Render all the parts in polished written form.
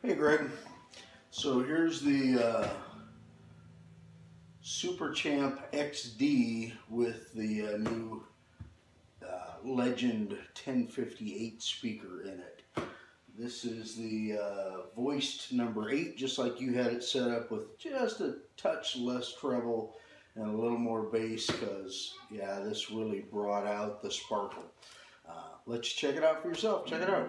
Hey Greg, so here's the Super Champ XD with the new Legend 1058 speaker in it. This is the voiced number 8, just like you had it set up, with just a touch less treble and a little more bass, because yeah, this really brought out the sparkle. Let's check it out for yourself. Check it out.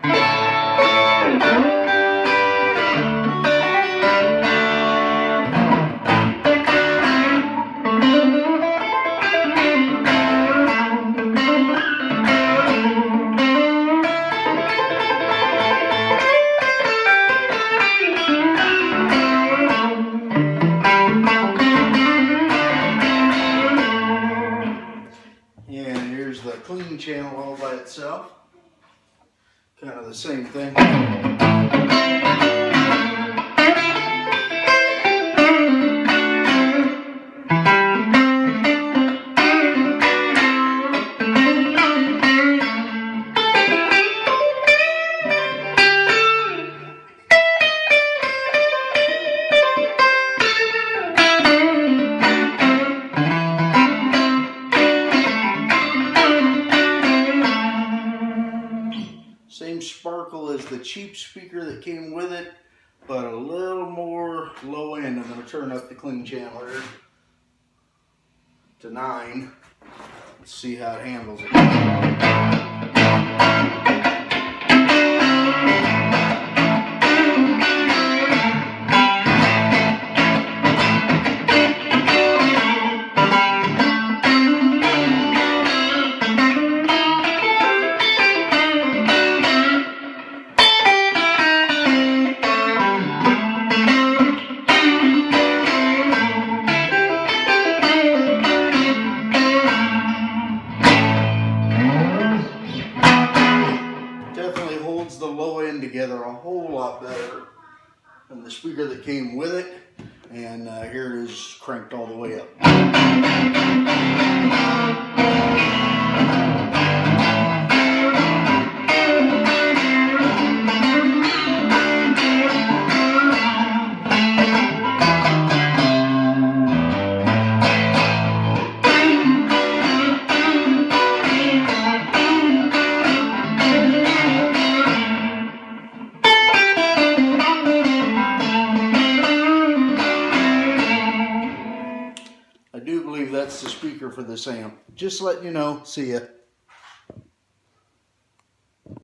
And here's the clean channel all by itself. Kind of the same thing. Same sparkle as the cheap speaker that came with it, but a little more low end. I'm going to turn up the clean channel here to 9. Let's see how it handles it. Definitely holds the low end together a whole lot better than the speaker that came with it. And here it is cranked all the way up. I do believe that's the speaker for this amp. Just letting you know. See ya.